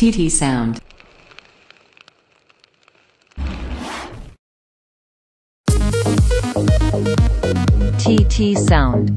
TTsound. TTsound.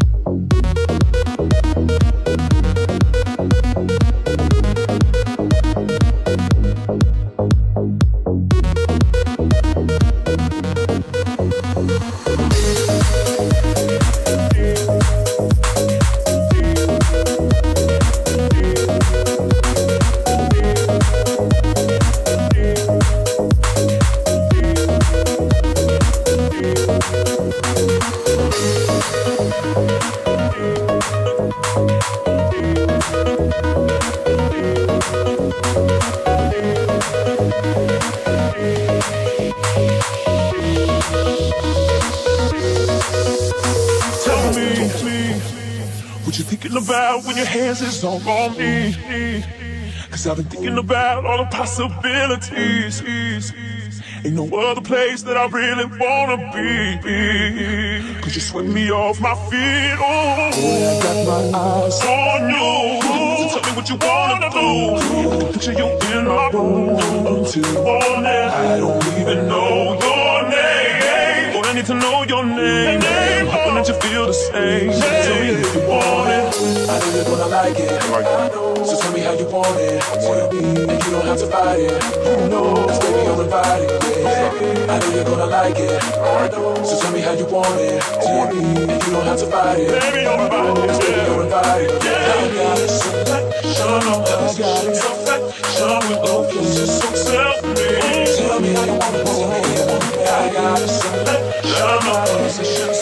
What you thinking about when your hands is all on me? Cause I've been thinking about all the possibilities. Ain't no other place that I really wanna be. Cause you swept me off my feet. Oh, I got my eyes on you. So tell me what you wanna do. I can picture you in my room until morning. I don't even know your name, but I need to know your name. I'm hoping that you feel the same. Tell me if you want it. I know you're gonna like it. So tell me how you want it. And you don't have to fight it. Cause baby, I'm invited. I know you're gonna like it. So tell me how you want it. And you don't have to fight it. Baby, I'm invited. Baby, I'm invited. I got a selection of us. Selection with options. Just so self-made. Tell me how you want it. I got a selection of positions.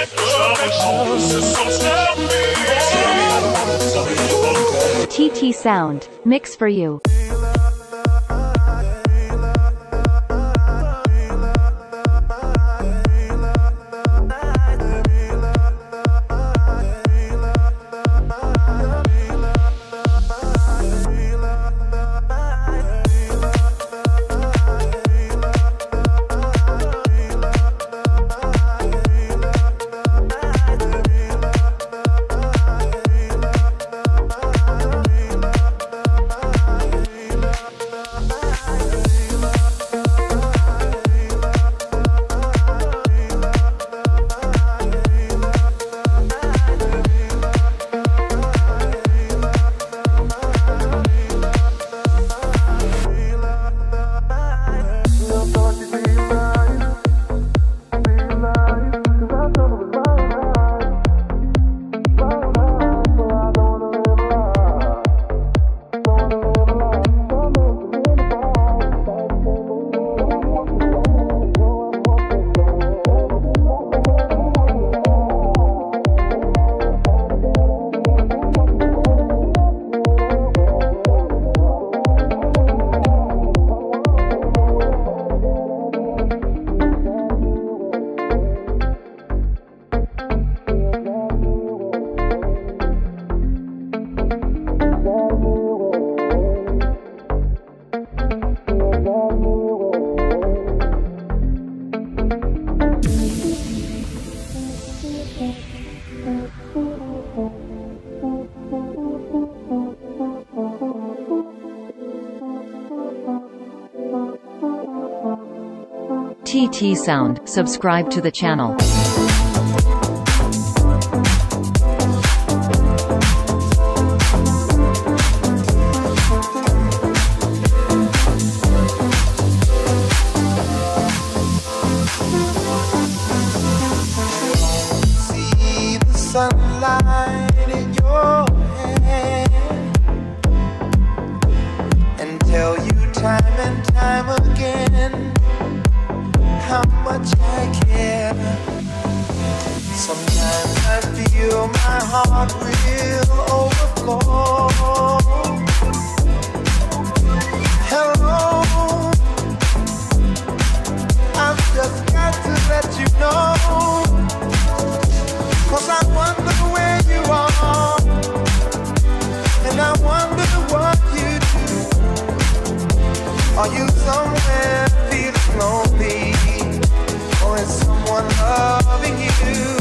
TTsound, mix for you. TTsound, subscribe to the channel. See the sunlight in your hand and tell you time and time again how much I care. Sometimes I feel my heart will overflow. Hello, I've just got to let you know, 'cause I wonder where you are, and I wonder what you do. Are you somewhere feeling lonely? Or is someone loving you?